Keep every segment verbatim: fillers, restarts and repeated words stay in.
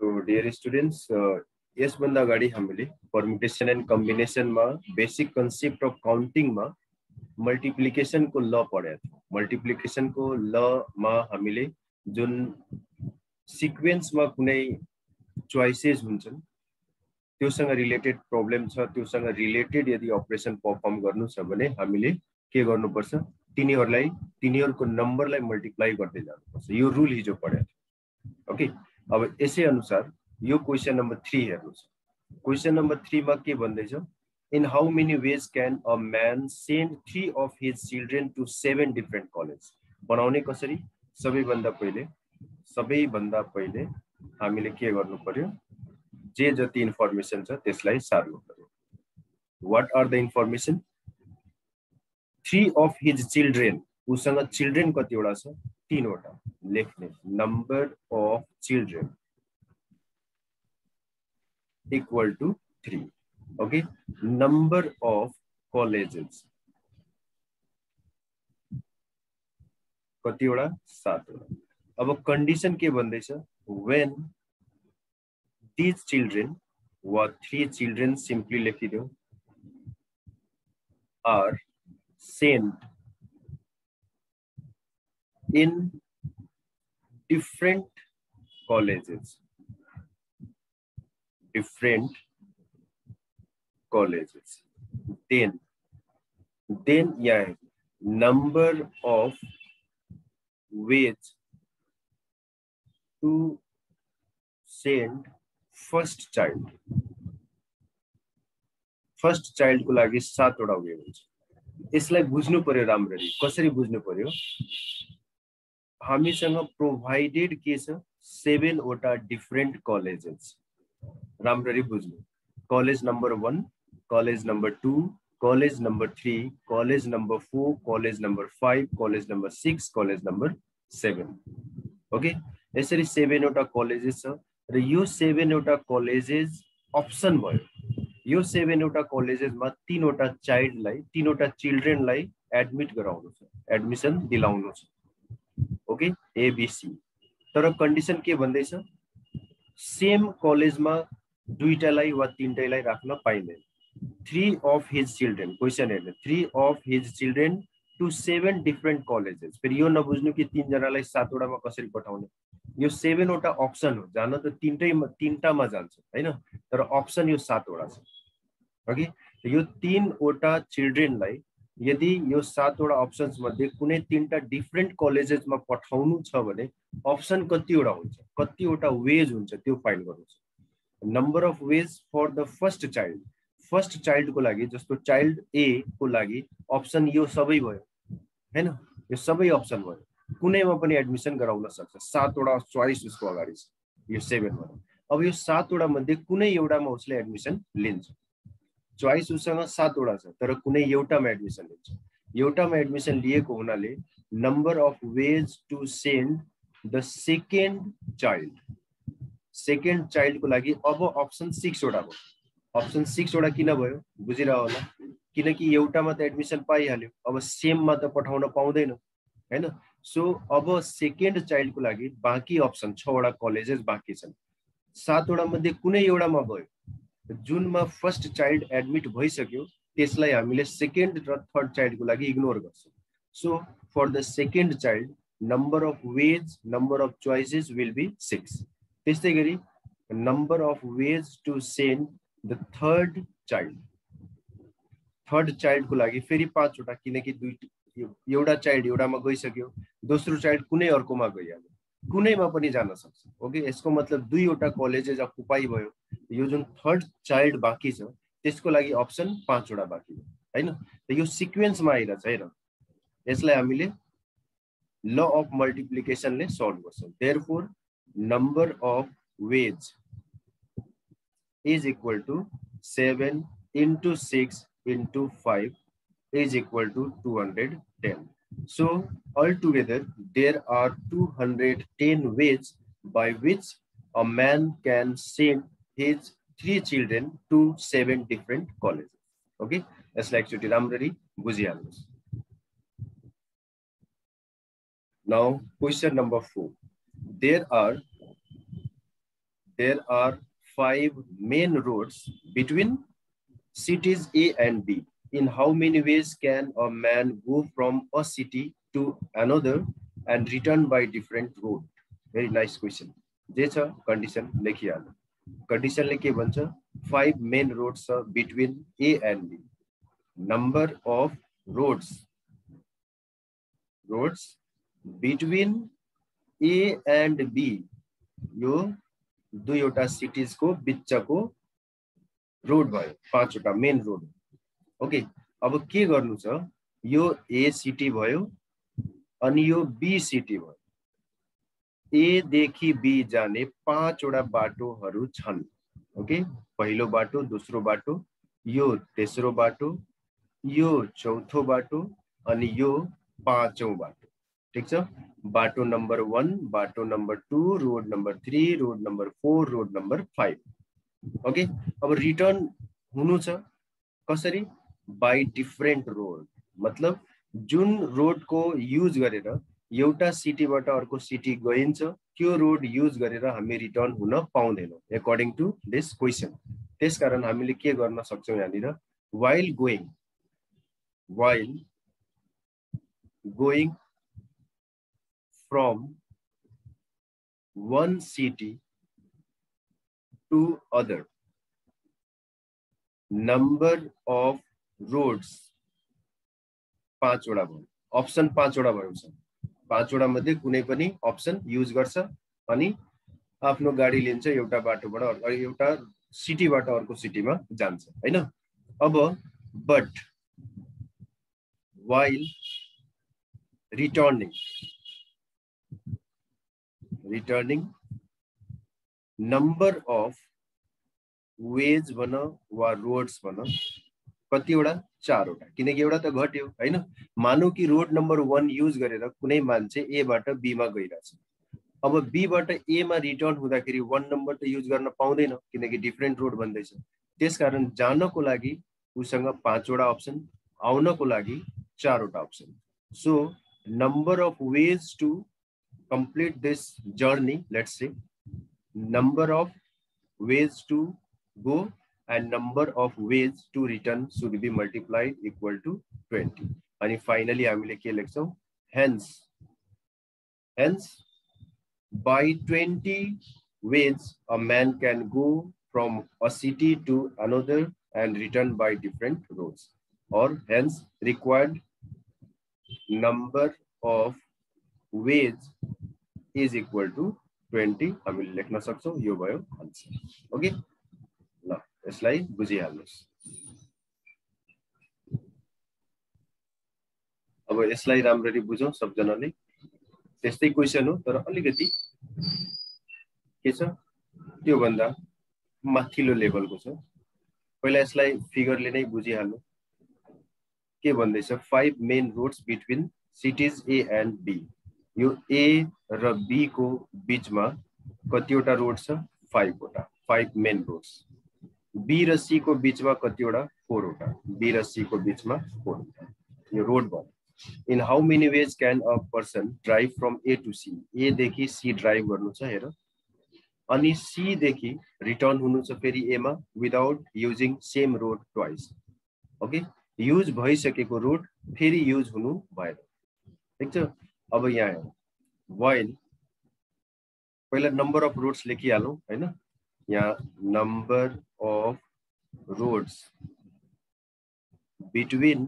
So dear students, uh, यसभन्दा अगाडि हामीले परम्युटेसन एन्ड कम्बिनेसनमा बेसिक कन्सेप्ट अफ काउन्टिङमा मल्टिप्लिकेसनको ल पढेका थियौँ। मल्टिप्लिकेसनको लमा हामीले जुन सिक्वेन्समा कुनै चोइसेस हुन्छन् त्योसँग रिलेटेड प्रब्लम छ, त्योसँग रिलेटेड यदि अपरेसन परफर्म गर्नु छ भने हामीले के गर्नुपर्छ, तिनीहरूलाई तिनीहरूको नम्बरलाई मल्टिप्लाई गर्दै जानुपर्छ। यो रुल हिजो पढेको थियो। ओके, अब यसै अनुसार यो क्वेशन नंबर थ्री हेर्नुस्। क्वेशन नंबर थ्री में के भन्दैछ, in how many ways can a man send three of his children to seven different college. बनाउने कसरी, सबैभन्दा पहिले सबैभन्दा पहिले हामीले के गर्नु पर्यो, जे जति इन्फर्मेसन छ त्यसलाई सार्नु पर्यो। What are the information, three of his children, उसँग चिल्ड्रेन कतिवटा छ, तीनवटा। लेख्ने number of children equal to three. Okay, number of colleges कतिवटा, सातवटा। अब कंडीशन के भन्दैछ, when these children वा three children simply लेखिदियो are sent in different colleges different colleges then then yeah number of ways to send first child first child को लागि सातवटा way हुन्छ। यसलाई बुझ्नु पर्यो राम्ररी। कसरी बुझ्नु पर्यो, हामीसँग प्रोभाइडेड के छ, सेभेन वटा डिफरेंट कॉलेजेस। राम्ररी बुझ्नु, college number one, college number two, college number three, college number four, college number five, college number six, college number seven. Okay, यसरी सेभेन वटा कॉलेजेस छ र यो सेभेन वटा कॉलेजेस अप्सन भयो। यो सेभेन वटा कॉलेजेसमा तीनवटा चाइल्डलाई तीनवटा चिल्ड्रेनलाई एडमिट गराउनु छ, एडमिसन दिलाउनु छ। Okay, ABC. तर कंडीशन के भन्दैछ, सेम कॉलेज में दुईटालाई वा तीनटैलाई राख्न पाइँदैन। Three of his children, question हेर्नु, three of his children to seven different colleges. फिर यो नबुझ्नु कि तीन जनालाई सातवटामा कसरी पठाउने। यो सेभेन वटा अप्सन हो, जान त तीनटै तीनटामा जान्छ हैन, तर अप्सन यो सातवटा छ। ओके, यो तीनवटा चिल्ड्रेनलाई यदि यो सातवटा अप्सन्स मध्ये कुनै तीनटा डिफरेंट कॉलेजेसमा पठाउनु छ भने अप्सन कतिवटा हुन्छ, कतिवटा वेज हुन्छ त्यो फाइन्ड गर्नु छ। Number of ways for the first child, first child को लागि, जस्तो चाइल्ड ए को लागि अप्सन यो सबै भयो हैन, यो सबै अप्सन भयो, कुनैमा पनि एडमिसन गराउन सक्छ। सातवटा चोइस उसको अगाडि छ, यो सेभेन मा। अब यो सातवटा मध्ये कुनै एउटामा उसले एडमिसन लिन्छ। चोइस उसँग सातवटा छ तर कुनै एउटामा एडमिसन लिन्छ। एउटामा एडमिसन लिएको हुनाले number of ways to send the second child, second child को लागि अब अप्सन सिक्स वटा भयो। अप्सन सिक्स वटा किन भयो बुझिरह होला, किनकि एउटामा त एडमिसन पाइहाल्यो, अब सेममा त पठाउन पाउँदैन हैन। सो अब सेकेन्ड चाइल्ड को लागि बाँकी अप्सन छवटा कलेजेस बाँकी छन्। सातवटा मध्ये कुनै एउटामा भयो, जुनमा फर्स्ट चाइल्ड एडमिट भइसक्यो त्यसलाई हामीले सेकेन्ड र थर्ड चाइल्ड को लागि इग्नोर गर्छौं। So for the second child number of ways, number of choices will be six. त्यस्तै गरी number of ways to send the third child, third child को लागि फेरि पाँचवटा, किनकि दुई एउटा चाइल्ड एउटामा गइसक्यो, दोस्रो चाइल्ड कुनै अर्कोमा गइहाल्यो, कुनैमा पनि जान सक्छ। ओके, यसको मतलब दुईवटा कलेजेस अकुपाई भयो। यो जुन थर्ड चाइल्ड बाँकी छ त्यसको लागि अप्सन पाँचवटा बाँकी भयो हैन। त यो सिक्वेन्समा आइरहेछ हेर, यसलाई हामीले ल अफ मल्टिप्लिकेसनले सल्भ गर्छौं। Therefore number of ways is equal to seven into six into five is equal to two hundred ten. So altogether there are two hundred ten ways by which a man can send his three children to seven different colleges. Okay, यसलाई एकचोटी राम्ररी बुझिहाल्नुस्। Now question number four. There are there are five main roads between cities A and B. In how many ways can a man go from a city to another and return by different road? Very nice question. जे छ condition लेखिहाल्नु. Condition ले के भन्छ? Five main roads are between A and B. Number of roads roads between A and B यो दुईवटा cities को बिचको road भयो, पाँचवटा मेन रोड. ओके, अब के गर्नु छ? यो ए सिटी भयो अनि यो बी सिटी भयो. ए देखि बी जाने पाँचवटा बाटोहरू छन्. ओके, पहिलो बाटो, दोस्रो बाटो, यो तेस्रो बाटो, यो चौथो बाटो अनि यो पाँचौं बाटो. ठीक छ? बाटो नम्बर वन, बाटो number two, road number three, road number four, road number five. Okay, अब रिटर्न हुनु छ कसरी? By different road. मतलब जुन रोड को यूज गरेर एउटा सिटीबाट अर्को सिटी गइन्छ, त्यो रोड यूज गरेर हामी रिटर्न हुन पाउँदैनौं अकॉर्डिंग टू दिस क्वेशन. त्यसकारण हामीले के गर्न सक्छौं यहाँनिर? while going while going from one city to other, number of roads पाँचवटा भयो. अप्सन पाँचवटा भयो छ. पाँचवटा मध्ये कुनै पनि अप्सन युज गर्छ अनि आफ्नो गाडी लिन्छ, एउटा बाटोबाट अर्को, एउटा सिटीबाट अर्को सिटीमा जान्छ हैन. अब but while returning returning number of ways भन वा रोड्स भन कतिवटा? चारवटा. किनकि एउटा त घट्यो हैन. मानौ कि रोड नम्बर वन युज गरेर कुनै मान्छे ए बाट बी मा गइराछ. अब बी बाट ए मा रिटर्न हुँदाखेरि वन नम्बर त युज गर्न पाउँदैन किनकि डिफरेंट रोड भन्दैछ. त्यसकारण जानको लागि उसँग पाँचवटा अप्सन, आउनको लागि चारवटा option. So number of ways to complete this journey, let's say number of ways to go and number of ways to return should be multiplied equal to twenty. And finally हामीले के लेख्छौं? hence hence by twenty ways a man can go from a city to another and return by different roads, or hence required number of ways is equal to twenty. हामीले लेख्न सक्छौं. यो भयो answer. Okay, ल यसलाई बुझिहाल्नुस्. अब यसलाई राम्ररी बुझौं सबजनाले. त्यस्तै क्वेशन हो तर अलिकति के छ त्यो भन्दा माथिल्लो लेभलको छ. पहिला यसलाई फिगरले नै बुझिहाल्नु. के भन्दैछ? Five main roads between cities A and B. यो ए र बी को बीचमा कतिवटा रोड छ? फाइभ वटा. Five main roads. बी र सी को बीचमा कतिवटा? फोर वटा. बी र सी को बीचमा फोर वटा. यो रोड भयो. In how many ways can a person drive from A to C? A देखि सी ड्राइभ गर्नु छ हेर, अनि सी देखि रिटर्न हुनु छ फेरि ए मा without using same road twice. Okay, use भइसकेको रोड फेरि युज हुनु भएन. ठीक छ? अब यहाँ while पहिला नम्बर अफ रोड्स लेखिहालौं हैन. यहाँ number of roads between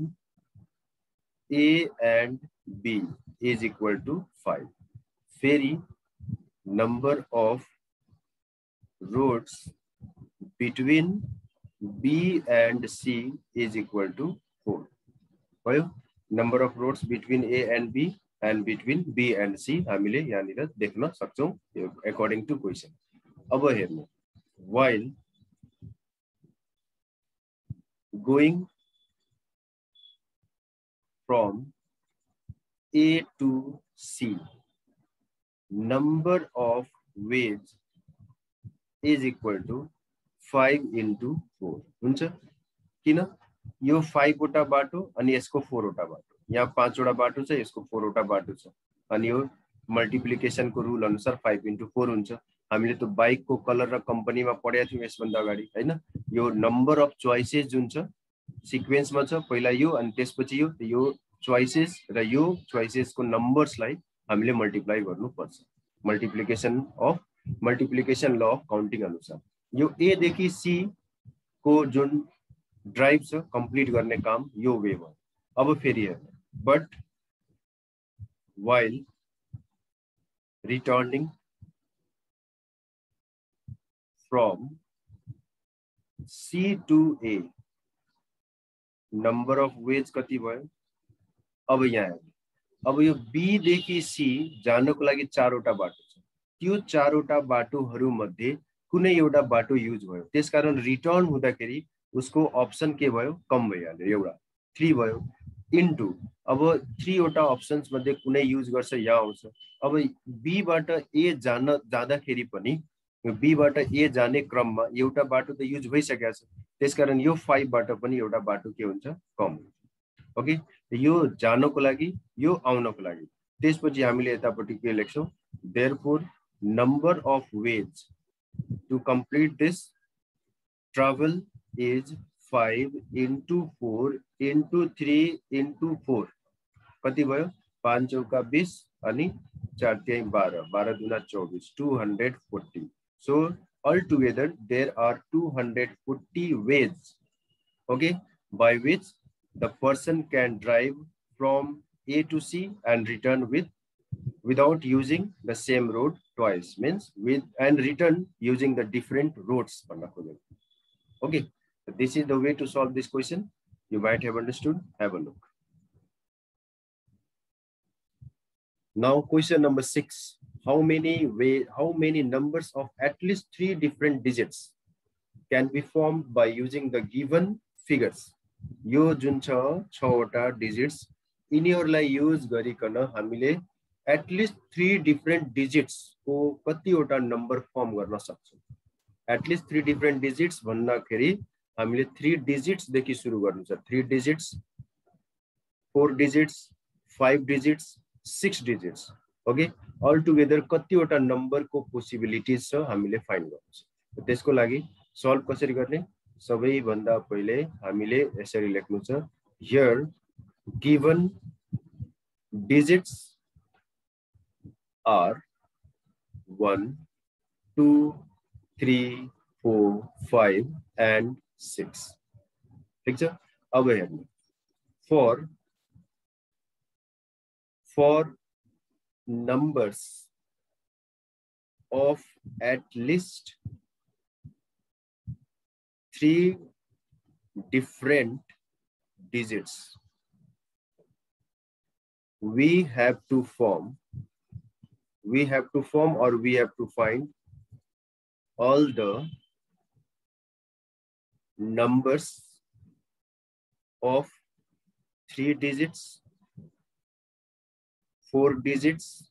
A and B is equal to five. फेरि number of roads between B and C is equal to four भयो. Number of roads between A and B and between B and C हामीले यहाँनिर देख्न सक्छौं according to question. अब हेर्नु, while going from A to C, number of ways is equal to five into four. हुन्छ? किन? यो फाइभ वटा बाटो अनि यसको फोर वटा बाटो. यहाँ पाँचवटा बाटो छ, यसको फोरवटा बाटो छ, अनि यो मल्टिप्लिकेसन को रूल अनुसार फाइभ इन्टु फोर हुन्छ. हामीले त बाइकको कलर र कम्पनीमा पढेका थियौँ यसभन्दा अगाडि हैन। यो नम्बर अफ चोइसेस जुन छ सिक्वेन्समा छ, पहिला यो अनि त्यसपछि यो यो चोइसेस र यो चोइसेसको नम्बर्सलाई हामीले मल्टिप्लाई गर्नुपर्छ। Multiplication of multiplication law of counting अनुसार यो ए देखि सी को जुन ड्राइभ छ कम्प्लिट गर्ने काम यो वे भयो। अब फेरि हेर्नु, but while returning from C to A number of ways कति भयो? अब यहाँ अब यो B देखि C जानको लागि चारवटा बाटो छ, त्यो चारवटा बाटोहरू मध्ये कुनै एउटा बाटो युज भयो, त्यसकारण रिटर्न हुँदाखेरि उसको अप्सन के भयो? कम भइहाल्यो, एउटा थ्री भयो इन्टु अब थ्री वटा अप्सन्स मध्ये कुनै युज गर्छ यहाँ आउँछ। अब बी बाट ए जान जाँदाखेरि पनि बी बाट ए जाने क्रममा एउटा बाटो त युज भइसकेको छ, त्यसकारण यो फाइभ बाट पनि एउटा बाटो के हुन्छ? कम। ओके, यो जानको लागि यो आउनको लागि। त्यसपछि हामीले यतापट्टि के लेख्छौँ? Therefore number of ways to complete this travel is five into four into three into four कति भयो? पाँच चौका बीस अनि चार त्यही बाह्र, बाह्र दुना चौबीस, two hundred forty. So all together there are two hundred forty ways, okay, by which the person can drive from A to C and return with without using the same road twice, means with and return using the different roads. Okay, this is the way to solve this question. You might have understood. Have a look. Now question number six. How many way how many numbers of at least three different digits can be formed by using the given figures? यो जुन छ छवटा digits यिनीहरुलाई use गरिकन हामीले at least three different digits को कतिवटा number form गर्न सक्छौं? At least three different digits भन्दाखेरि हामीले three digits देखि सुरु गर्नु छ। three digits, four digits, five digits, six digits. Okay, all together कतिवटा number को possibilities छ हामीले find गर्नु छ। त्यसको लागि solve कसरी गर्ने? सबै भन्दा पहिले हामीले यसरी लेख्नु छ। Here given digits are one, two, three, four, five and six. ठीक छ? अब हेर्नु, for for numbers of at least three different digits, we have to form we have to form or we have to find all the numbers of three digits, four digits,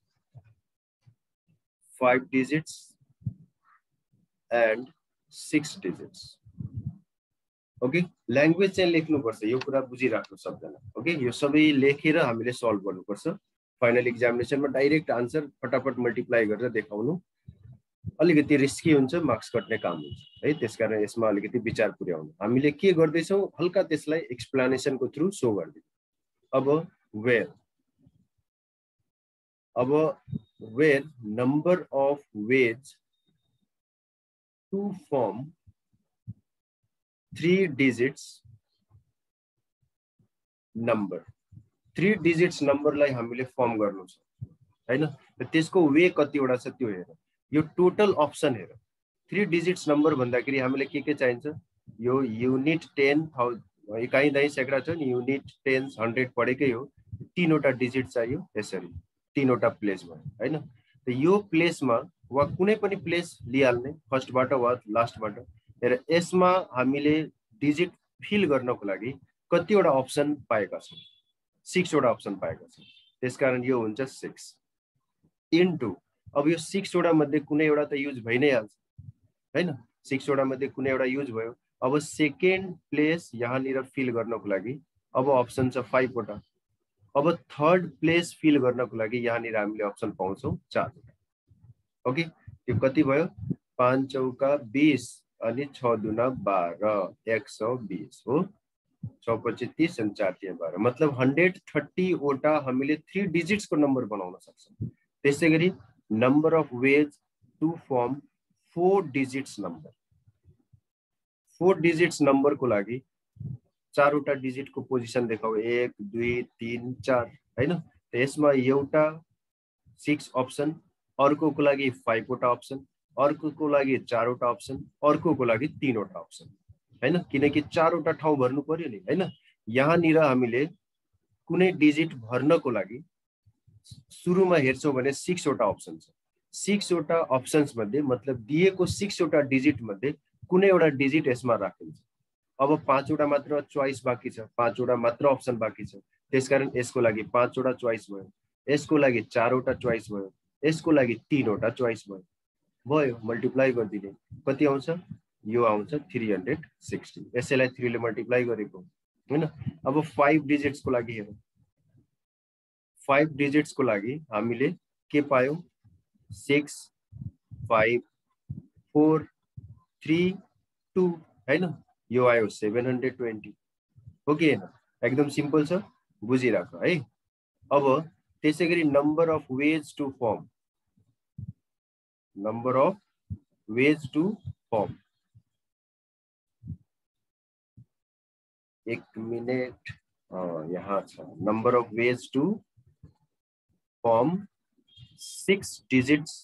five digits and six digits. Okay, language चाहिँ लेख्नु पर्छ, यो कुरा बुझिराख्नु सबजना। Okay, यो सबै लेखेर हामीले सल्भ गर्नु पर्छ। फाइनल एक्जामिनेसनमा डाइरेक्ट आन्सर फटाफट मल्टिप्लाई गरेर देखाउनु अलिकति रिस्की हुन्छ, मार्क्स कट्ने काम हुन्छ है। त्यसकारण यसमा अलिकति विचार पुर्याउनु। हामीले के गर्दै छौं हल्का त्यसलाई एक्सप्लेनेसनको थ्रु शो गर्दिनु। अब वेयर अब where number of ways to form three digits number, three digits number लाई हामीले फर्म गर्नु छ हैन। त्यसको वे कतिवटा छ त्यो हेर। यो टोटल अप्सन हेर। three digits number भन्दाखेरि हामीले के के चाहिन्छ? यो युनिट टेन इकाइ दशमलव सैकड़ा छ नि, युनिट टेन हन्ड्रेड पढेकै हो। तीनवटा डिजिट चाहियो यसरी, तीनवटा प्लेस भयो हैन। त यो प्लेसमा वा कुनै पनि प्लेस लिइहाल्ने, फर्स्टबाट वा लास्टबाट। हेर यसमा हामीले डिजिट फिल गर्नको लागि कतिवटा अप्सन पाएका छौं? सिक्स वटा अप्सन पाएका छौं। त्यसकारण यो हुन्छ सिक्स इन्टु अब यो सिक्स वटा मध्ये कुनै एउटा त युज भइ नै हाल्छ हैन। सिक्स वटा मध्ये कुनै एउटा युज भयो। अब सेकेन्ड प्लेस यहाँनिर फिल गर्नको लागि अब अप्सन छ फाइभ वटा। अब थर्ड प्लेस फिल गर्नको लागि यहाँनिर हामीले अप्सन पाउँछौं चार वटा। ओके, त्यो कति भयो पाँच चौका बीस अनि छ दुना बाह्र एक सौ बीस हो छ पच्चीस तीस अनि चार तीन बाह्र मतलब हन्ड्रेड थर्टी वटा हामीले थ्री डिजिट्स को नंबर बनाउन सक्छौं त्यसै गरी number of ways to form four digits number four digits number को लागि चारवटा डिजिट को पोजिसन देखाऊ एक दुई तीन चार हैन त्यसमा एउटा सिक्स अप्सन अर्कोको लागि फाइभ वटा अप्सन अर्कोको लागि चारवटा अप्सन अर्कोको लागि तीनवटा अप्सन हैन किनकि चारवटा ठाउँ भर्नु पर्यो नि हैन यहाँनिर हामीले कुनै डिजिट भर्नको लागि सुरुमा हेर्छौं भने सिक्स वटा अप्सन छ सिक्स वटा अप्सन्स मध्ये मतलब दिएको सिक्स वटा डिजिट मध्ये कुनै एउटा डिजिट यसमा राखिन्छ अब पाँचवटा मात्र चोइस बाँकी छ पाँचवटा मात्र अप्सन बाँकी छ त्यसकारण यसको लागि पाँचवटा चोइस भयो यसको लागि चारवटा चोइस भयो यसको लागि तीनवटा चोइस भयो भयो मल्टिप्लाई गरिदिने कति आउँछ यो आउँछ थ्री हन्ड्रेड सिक्सटी यसैलाई थ्री ले मल्टिप्लाई गरेको हैन अब फाइभ डिजिट्स को लागि हेरौं फाइभ डिजिट्स को लागि हामीले के पायौं six five four three two हैन यो आयो सेभेन हन्ड्रेड ट्वेन्टी हो कि हैन एकदम सिम्पल छ बुझिराख है अब त्यसैगरी number of ways to form number of ways to form एक मिनट यहाँ छ number of ways to form six digits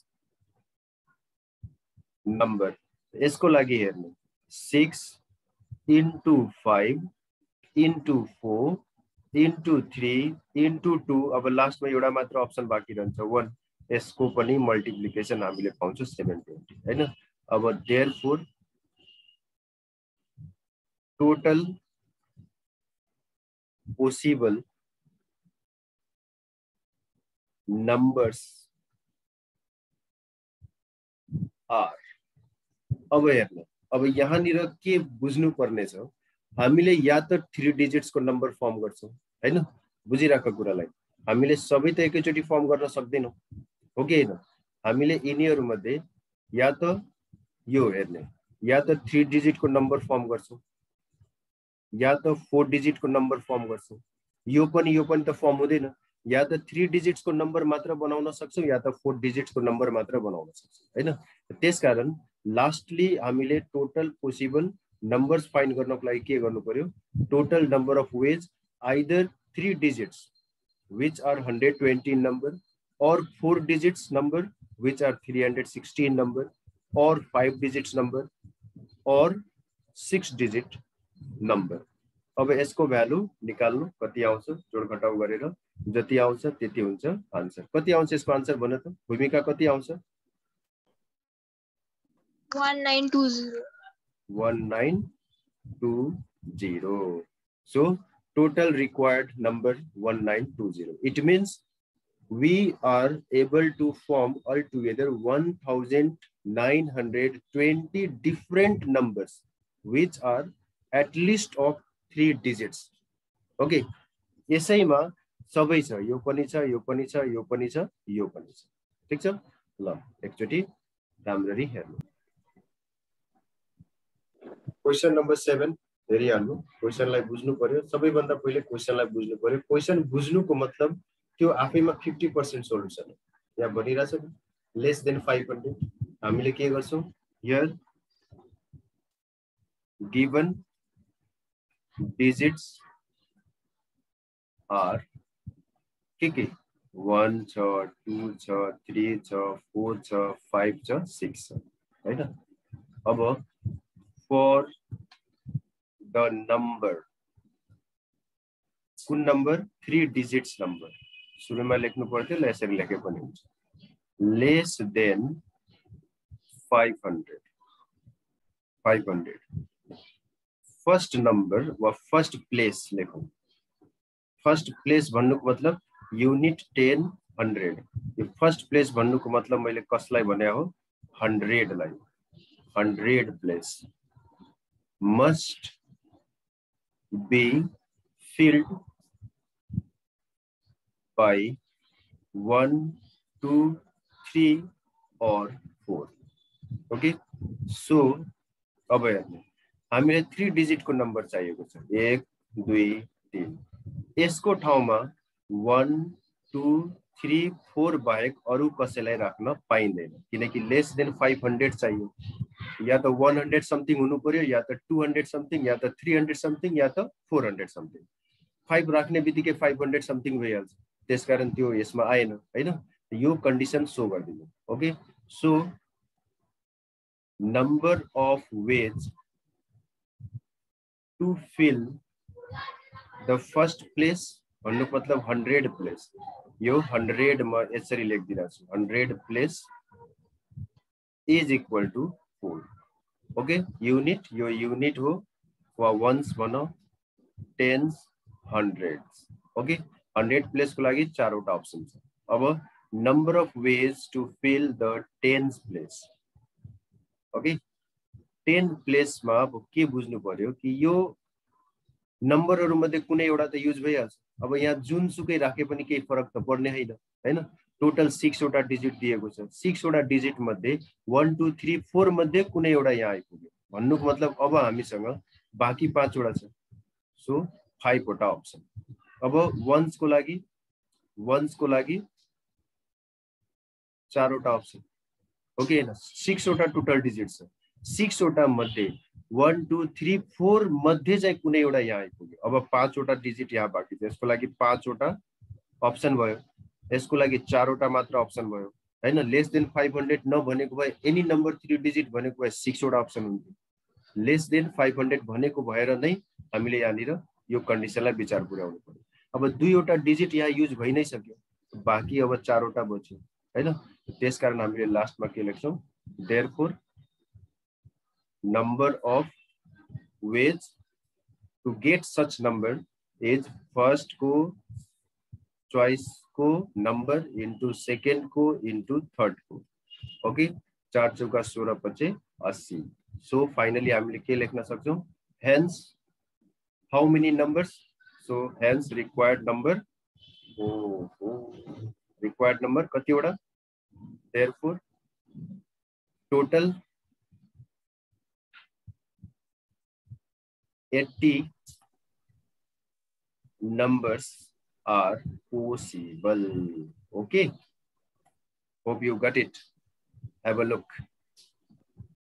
number यसको लागि हेर्नु six into five into four into three into two अब लास्टमा एउटा मात्र अप्सन बाँकी रहन्छ वन यसको पनि मल्टिप्लिकेसन हामीले पाउँछौं सेभेन ट्वेन्टी हैन अब therefore total possible numbers are अब हेर्नु अब यहाँनिर के बुझ्नु पर्ने छ हामीले या त थ्री डिजिट्स को नंबर फर्म गर्छौं हैन बुझिराको कुरालाई हामीले सबै त एकैचोटी फर्म गर्न सक्दैनौं हो कि हैन हामीले यिनीहरु मध्ये या त यो हेर्ने या त थ्री डिजिट को नंबर फर्म गर्छौं या त फोर डिजिट को नंबर फर्म गर्छौं यो पनि यो पनि त फर्म हुँदैन या त थ्री डिजिट्स को नंबर मात्र बनाउन सक्छौं या त फोर डिजिट्स को नंबर मात्र बनाउन सक्छौं हैन त्यसकारण लास्टली हामीले टोटल पोसिबल नंबर्स फाइन्ड गर्नको लागि के गर्नु पर्यो total number of ways either three digits which are hundred twenty number और four digits number which are three hundred sixteen number और फाइव डिजिट्स नंबर और सिक्स डिजिट नंबर अब यसको भ्यालु निकाल्नु कति आउँछ जोडघटाउ गरेर जति आउँछ त्यति हुन्छ आन्सर कति आउँछ यसको आन्सर भन त भूमिका कति आउँछ one nine two zero one nine two zero so total required number one nine two zero it means we are able to form altogether one thousand nine hundred twenty different numbers which are at least of three digits okay यसैमा सबै छ यो पनि छ यो पनि छ यो पनि छ यो पनि छ ठीक छ ल एकचोटी राम्ररी हेर्नु क्वेशन नंबर सेवन हेरिहाल्नु क्वेशनलाई बुझ्नु पर्यो सबैभन्दा पहिले क्वेशनलाई बुझ्नु पर्यो क्वेशन बुझ्नुको मतलब त्यो आफैमा फिफ्टी पर्सेन्ट सोलुसन हो यहाँ भनिरहेछ नि लेस देन फाइभ हन्ड्रेड हामीले के गर्छौं हियर गिवन डिजिट्स आर के के वन छ टू छ थ्री छ फोर छ फाइभ छ सिक्स छ हैन अब for the number कुन नंबर थ्री डिजिट्स नंबर सुरुमा लेख्नु पर्थ्यो ल यसरी लेखे पनि हुन्छ less than five hundred five hundred first number वा फर्स्ट प्लेस लेखौं फर्स्ट प्लेस भन्नुको मतलब युनिट टेन हन्ड्रेड यो फर्स्ट प्लेस भन्नुको मतलब मैले कसलाई भने हो हन्ड्रेड लाई hundred place must be filled by one, two, three or four. Okay so अब हेर्नु हामीलाई थ्री डिजिट को नम्बर चाहिएको छ एक दुई तीन यसको ठाउँमा वन टू थ्री फोर बाहेक अरु कसैलाई राख्न पाइँदैन किनकि लेस देन फाइभ हन्ड्रेड चाहियो या त वन हन्ड्रेड समथिङ हुनु पर्यो या त टू हन्ड्रेड समथिङ या त थ्री हन्ड्रेड समथिङ या त फोर हन्ड्रेड समथिङ फाइभ राख्ने बित्तिकै फाइभ हन्ड्रेड समथिङ भइहाल्छ त्यसकारण त्यो यसमा आएन हैन यो कन्डिसन सो गरिदिनु okay so number of ways to fill the first place भन्नु मतलब हन्ड्रेड प्लेस यो हन्ड्रेड म यसरी लेखिदिरहेको छु hundred place is equal to four okay unit यो युनिट हो वा वन्स भनौँ tens hundreds okay hundred place को लागि चारवटा अप्सन छ अब number of ways to fill the tens place okay ten प्लेसमा अब के बुझ्नु पर्यो कि यो नम्बरहरु मध्ये कुनै एउटा त युज भइहाल्छ अब यहाँ जुनसुकै राखे पनि केही फरक त पर्ने हैन हैन टोटल सिक्स वटा डिजिट दिएको छ सिक्स वटा डिजिट मध्ये वन टू थ्री फोर मध्ये कुनै एउटा यहाँ आइपुग्यो भन्नुको मतलब अब हामीसँग बाँकी पाँच वटा छ सो फाइभ वटा अप्सन अब वन्स को लागि वन्स को लागि चारवटा अप्सन ओके हैन सिक्स वटा टोटल डिजिट छ सिक्स वटा मध्ये वन टू थ्री फोर मध्ये चाहिँ कुनै एउटा यहाँ आइपुग्यो अब पाँच वटा डिजिट यहाँ बाँकी छ यसको लागि पाँच वटा अप्सन भयो यसको लागि चारवटा मात्र अप्सन भयो हैन लेस देन फाइभ हन्ड्रेड नभनेको भए एनी नम्बर थ्री डिजिट भनेको भए सिक्स वटा अप्सन हुन्थ्यो लेस देन फाइभ हन्ड्रेड भनेको भएर नै हामीले यहाँनिर यो कन्डिसनलाई विचार पुर्याउनु पर्यो अब दुईवटा डिजिट यहाँ युज भइ नै सक्यो बाँकी अब चारवटा बच्यो हैन त्यसकारण हामीले लास्टमा के लेख्छौं therefore number of ways to get such number is first को choice को number into second को into third को ओके चार चौका सोह्र पचे अस्सी सो फाइनली हामीले के लेख्न सक्छौं hence how many numbers so hence required number oh, oh required number कति वटा therefore total eighty numbers are possible. Okay, hope you got it. Have a look.